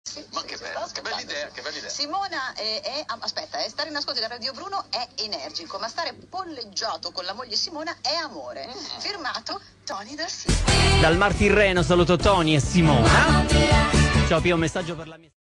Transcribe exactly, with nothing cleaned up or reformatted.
Sì, Ma sì, che sì, bella, che bella idea, che bella idea. Simona è, è aspetta, eh, stare in ascolto da Radio Bruno è energico, ma stare polleggiato con la moglie Simona è amore. Mm. Firmato Tony Dal Tirreno. Dal Mar Tirreno saluto Tony e Simona. Ciao Pio, un messaggio per la mia